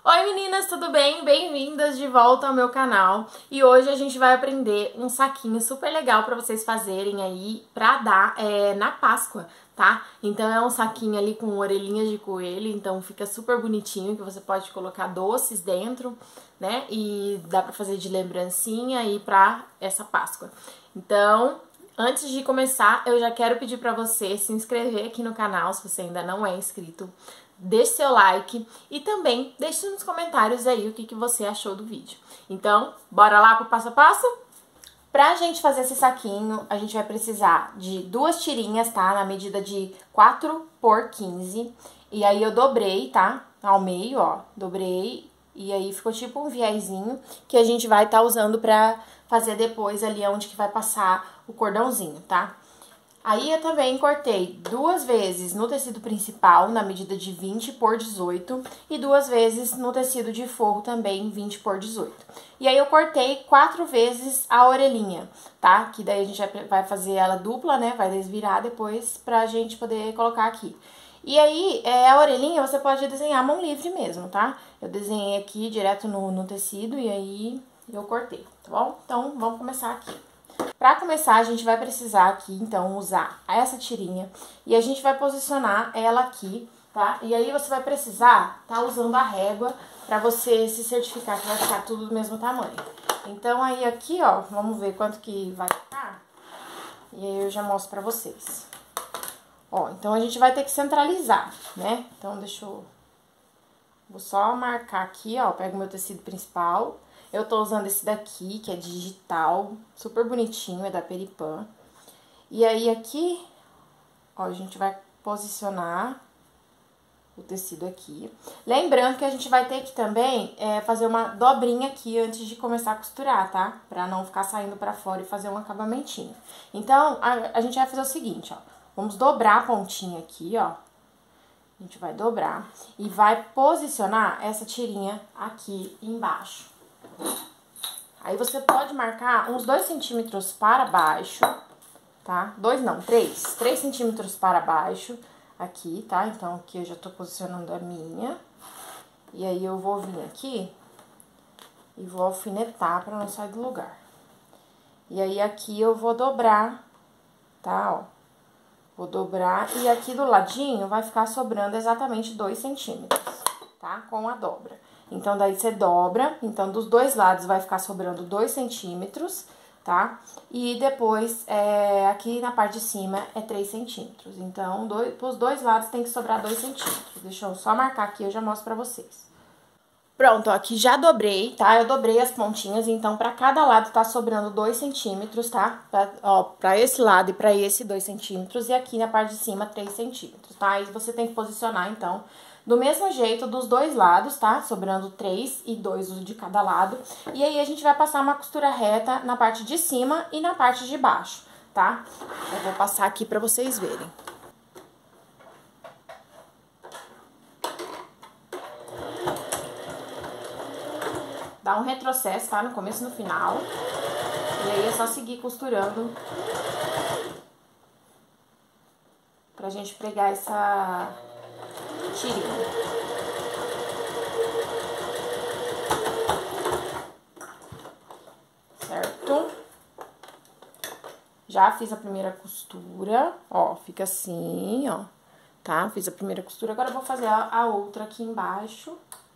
Oi meninas, tudo bem? Bem-vindas de volta ao meu canal. E hoje a gente vai aprender um saquinho super legal pra vocês fazerem aí pra dar na Páscoa, tá? Então é um saquinho ali com orelhinhas de coelho, então fica super bonitinho, que você pode colocar doces dentro, né? E dá pra fazer de lembrancinha aí pra essa Páscoa. Então, antes de começar, eu já quero pedir pra você se inscrever aqui no canal, se você ainda não é inscrito. Deixe seu like e também deixe nos comentários aí o que você achou do vídeo. Então, bora lá pro passo a passo? Pra gente fazer esse saquinho, a gente vai precisar de 2 tirinhas, tá? Na medida de 4 por 15. E aí eu dobrei, tá? Ao meio, ó, dobrei. E aí ficou tipo um viezinho que a gente vai estar usando pra fazer depois ali onde que vai passar o cordãozinho, tá? Aí eu também cortei 2 vezes no tecido principal, na medida de 20 por 18, e 2 vezes no tecido de forro também, 20 por 18. E aí eu cortei 4 vezes a orelhinha, tá? Que daí a gente vai fazer ela dupla, né? Vai desvirar depois pra gente poder colocar aqui. E aí, a orelhinha você pode desenhar à mão livre mesmo, tá? Eu desenhei aqui direto no tecido e aí eu cortei, tá bom? Então, vamos começar aqui. Pra começar, a gente vai precisar aqui, então, usar essa tirinha e a gente vai posicionar ela aqui, tá? E aí você vai precisar tá usando a régua pra você se certificar que vai ficar tudo do mesmo tamanho. Então, aí aqui, ó, vamos ver quanto que vai ficar e aí eu já mostro pra vocês. Ó, então a gente vai ter que centralizar, né? Então, vou só marcar aqui, ó, pego o meu tecido principal. Eu tô usando esse daqui, que é digital, super bonitinho, é da Peripan. E aí aqui, ó, a gente vai posicionar o tecido aqui. Lembrando que a gente vai ter que também fazer uma dobrinha aqui antes de começar a costurar, tá? Pra não ficar saindo pra fora e fazer um acabamentinho. Então, a gente vai fazer o seguinte, ó. Vamos dobrar a pontinha aqui, ó. A gente vai dobrar e vai posicionar essa tirinha aqui embaixo. Aí você pode marcar uns 2 centímetros para baixo, tá? 2 não, 3 centímetros para baixo aqui, tá? Então, aqui eu já tô posicionando a minha. E aí, eu vou vir aqui e vou alfinetar pra não sair do lugar. E aí, aqui eu vou dobrar, tá? Ó, vou dobrar e aqui do ladinho vai ficar sobrando exatamente 2 centímetros, tá? Com a dobra. Então, daí você dobra, então dos 2 lados vai ficar sobrando 2 centímetros, tá? E depois, aqui na parte de cima é 3 centímetros. Então, pros 2 lados tem que sobrar 2 centímetros. Deixa eu só marcar aqui, eu já mostro pra vocês. Pronto, ó, aqui já dobrei, tá? Eu dobrei as pontinhas, então pra cada lado tá sobrando 2 centímetros, tá? Pra esse lado e pra esse 2 centímetros, e aqui na parte de cima 3 centímetros, tá? Aí você tem que posicionar, então, do mesmo jeito dos 2 lados, tá? Sobrando 3 e 2 de cada lado. E aí, a gente vai passar uma costura reta na parte de cima e na parte de baixo, tá? Eu vou passar aqui pra vocês verem. Dá um retrocesso, tá? No começo e no final. E aí, é só seguir costurando pra gente pegar essa tirinha. Certo? Já fiz a primeira costura, ó, fica assim, ó, tá? Fiz a primeira costura, agora eu vou fazer a outra aqui embaixo.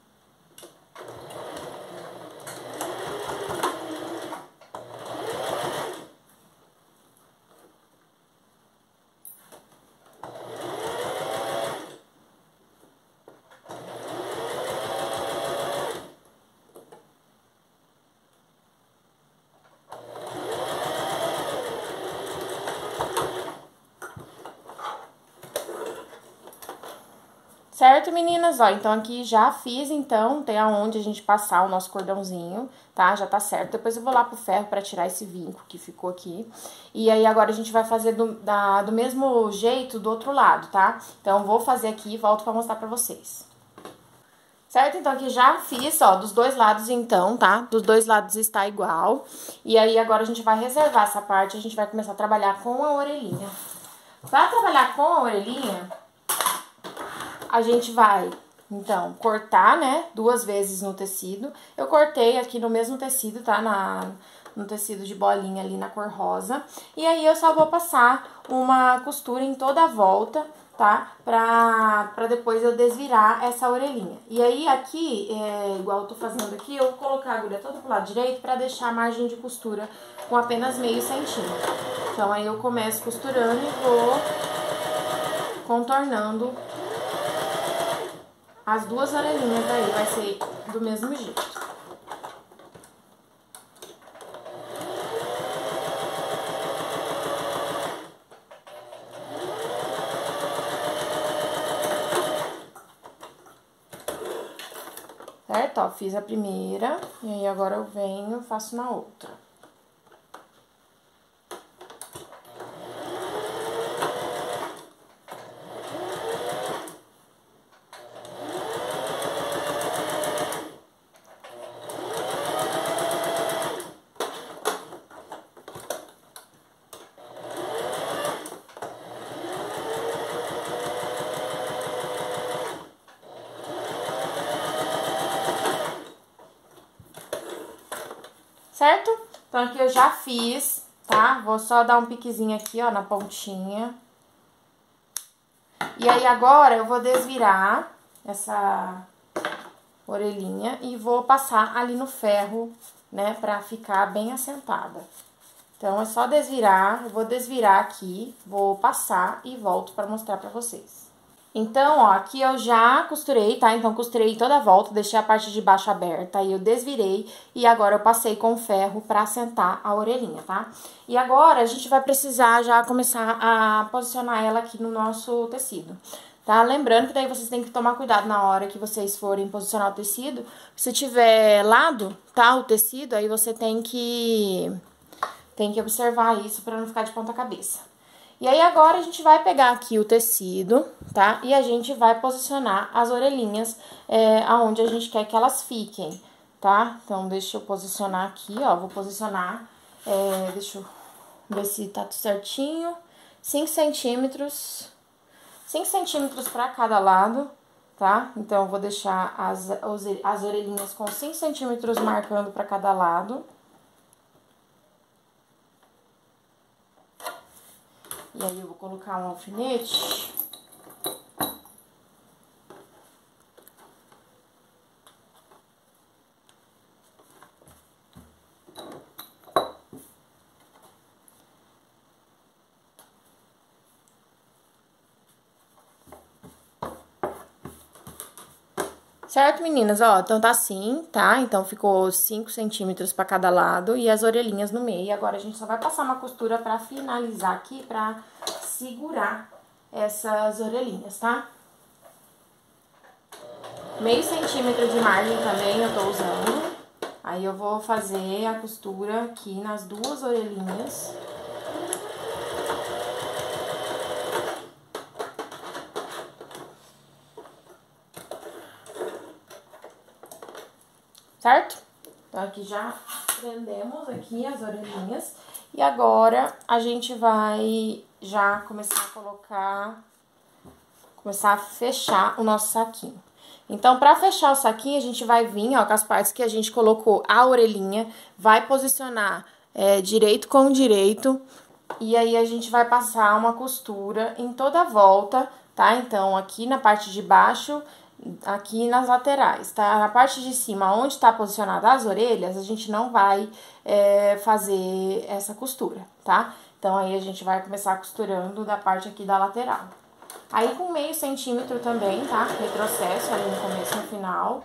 Certo, meninas? Ó, então aqui já fiz, então, tem aonde a gente passar o nosso cordãozinho, tá? Já tá certo. Depois eu vou lá pro ferro pra tirar esse vinco que ficou aqui. E aí, agora a gente vai fazer do mesmo jeito do outro lado, tá? Então, vou fazer aqui e volto pra mostrar pra vocês. Certo? Então, aqui já fiz, ó, dos 2 lados, então, tá? Dos 2 lados está igual. E aí, agora a gente vai reservar essa parte, a gente vai começar a trabalhar com a orelhinha. Pra trabalhar com a orelhinha, a gente vai então, cortar, né, 2 vezes no tecido. Eu cortei aqui no mesmo tecido, tá? No tecido de bolinha ali na cor rosa. E aí, eu só vou passar uma costura em toda a volta, tá? Pra depois eu desvirar essa orelhinha. E aí, aqui, igual eu tô fazendo aqui, eu vou colocar a agulha toda pro lado direito pra deixar a margem de costura com apenas meio centímetro. Então, aí eu começo costurando e vou contornando as 2 orelhinhas daí, vai ser do mesmo jeito. Certo? Ó, fiz a primeira, e aí agora eu venho e faço na outra. Certo? Então, aqui eu já fiz, tá? Vou só dar um piquezinho aqui, ó, na pontinha. E aí, agora, eu vou desvirar essa orelhinha e vou passar ali no ferro, né, pra ficar bem assentada. Então, é só desvirar, eu vou desvirar aqui, vou passar e volto pra mostrar pra vocês. Então, ó, aqui eu já costurei, tá? Então, costurei toda a volta, deixei a parte de baixo aberta, aí eu desvirei e agora eu passei com o ferro pra assentar a orelhinha, tá? E agora, a gente vai precisar já começar a posicionar ela aqui no nosso tecido, tá? Lembrando que daí vocês têm que tomar cuidado na hora que vocês forem posicionar o tecido. Se tiver lado, tá, o tecido, aí você tem que observar isso pra não ficar de ponta cabeça. E aí, agora, a gente vai pegar aqui o tecido, tá? E a gente vai posicionar as orelhinhas aonde a gente quer que elas fiquem, tá? Então, deixa eu posicionar aqui, ó. Vou posicionar, deixa eu ver se tá tudo certinho. 5 centímetros. 5 centímetros pra cada lado, tá? Então, eu vou deixar as orelhinhas com 5 centímetros marcando pra cada lado. E aí, eu vou colocar um alfinete. Certo, meninas? Ó, então tá assim, tá? Então, ficou 5 centímetros pra cada lado e as orelhinhas no meio. Agora, a gente só vai passar uma costura pra finalizar aqui, pra segurar essas orelhinhas, tá? Meio centímetro de margem também eu tô usando. Aí, eu vou fazer a costura aqui nas 2 orelhinhas. Certo? Então, aqui já prendemos aqui as orelhinhas. E agora, a gente vai já começar a fechar o nosso saquinho. Então, pra fechar o saquinho, a gente vai vir, ó, com as partes que a gente colocou a orelhinha, vai posicionar direito com direito, e aí a gente vai passar uma costura em toda a volta, tá? Então, aqui na parte de baixo, aqui nas laterais, tá? Na parte de cima, onde tá posicionada as orelhas, a gente não vai fazer essa costura, tá? Então, aí a gente vai começar costurando da parte aqui da lateral. Aí, com meio centímetro também, tá? Retrocesso ali no começo e no final.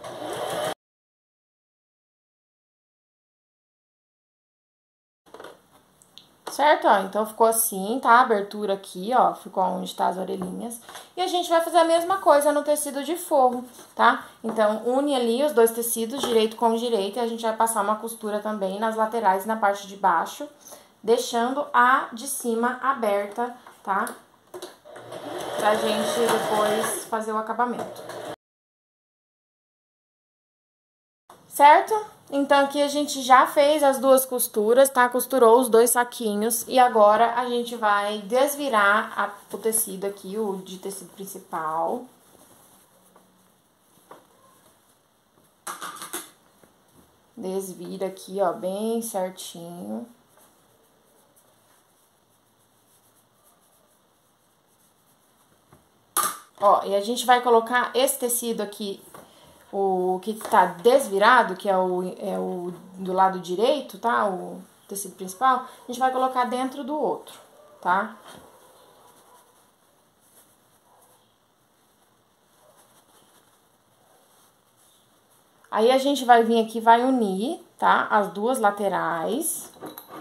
Certo? Ó, então, ficou assim, tá? A abertura aqui, ó, ficou onde tá as orelhinhas. E a gente vai fazer a mesma coisa no tecido de forro, tá? Então, une ali os 2 tecidos, direito com direito, e a gente vai passar uma costura também nas laterais e na parte de baixo, deixando a de cima aberta, tá? Pra gente depois fazer o acabamento. Certo? Então, aqui a gente já fez as 2 costuras, tá? Costurou os 2 saquinhos e agora a gente vai desvirar o tecido aqui, o de tecido principal. desvira aqui, ó, bem certinho. Ó, e a gente vai colocar esse tecido aqui, o que tá desvirado, que é o do lado direito, tá? O tecido principal, a gente vai colocar dentro do outro, tá? Aí, a gente vai vir aqui, vai unir, tá? As duas laterais.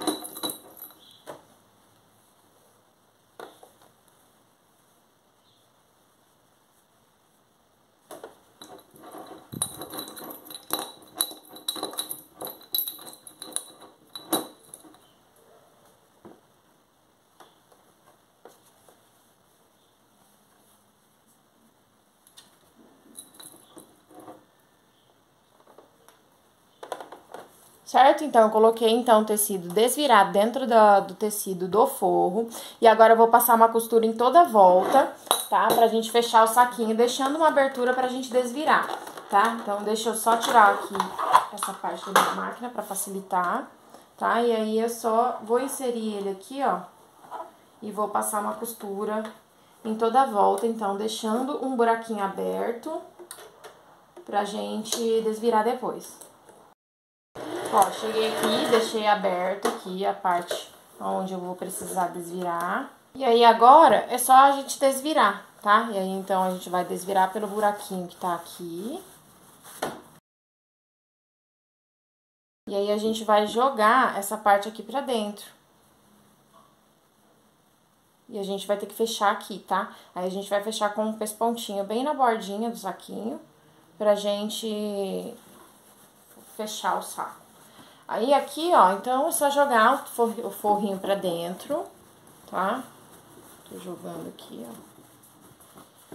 Certo? Então, eu coloquei, então, o tecido desvirado dentro do tecido do forro. E agora, eu vou passar uma costura em toda a volta, tá? Pra gente fechar o saquinho, deixando uma abertura pra gente desvirar, tá? Então, deixa eu só tirar aqui essa parte da máquina pra facilitar, tá? E aí, eu só vou inserir ele aqui, ó, e vou passar uma costura em toda a volta, então, deixando um buraquinho aberto pra gente desvirar depois. Ó, cheguei aqui, deixei aberto aqui a parte onde eu vou precisar desvirar. E aí, agora, é só a gente desvirar, tá? E aí, então, a gente vai desvirar pelo buraquinho que tá aqui. E aí, a gente vai jogar essa parte aqui pra dentro. E a gente vai ter que fechar aqui, tá? Aí, a gente vai fechar com um pespontinho bem na bordinha do saquinho, pra gente fechar o saco. Aí, aqui, ó, então, é só jogar o forrinho pra dentro, tá? Tô jogando aqui, ó.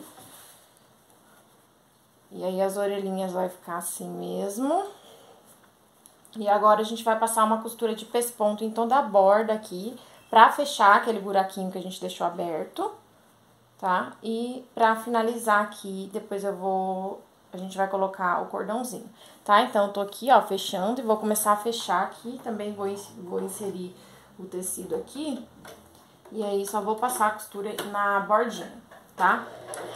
E aí, as orelhinhas vai ficar assim mesmo. E agora, a gente vai passar uma costura de pesponto em toda a borda aqui, pra fechar aquele buraquinho que a gente deixou aberto, tá? E pra finalizar aqui, depois a gente vai colocar o cordãozinho, tá? Então, eu tô aqui, ó, fechando e vou começar a fechar aqui. Também vou inserir o tecido aqui. E aí, só vou passar a costura na bordinha, tá?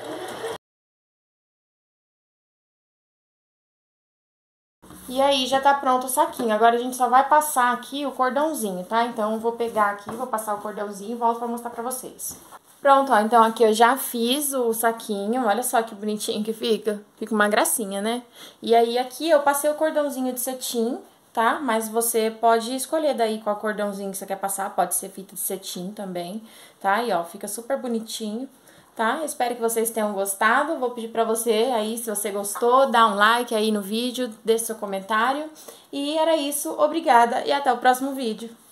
E aí, já tá pronto o saquinho. Agora, a gente só vai passar aqui o cordãozinho, tá? Então, eu vou pegar aqui, vou passar o cordãozinho e volto pra mostrar pra vocês. Pronto, ó, então aqui eu já fiz o saquinho, olha só que bonitinho que fica. Fica uma gracinha, né? E aí, aqui eu passei o cordãozinho de cetim, tá? Mas você pode escolher daí qual cordãozinho que você quer passar, pode ser fita de cetim também, tá? E ó, fica super bonitinho, tá? Espero que vocês tenham gostado, vou pedir pra você aí, se você gostou, dá um like aí no vídeo, deixe seu comentário. E era isso, obrigada e até o próximo vídeo.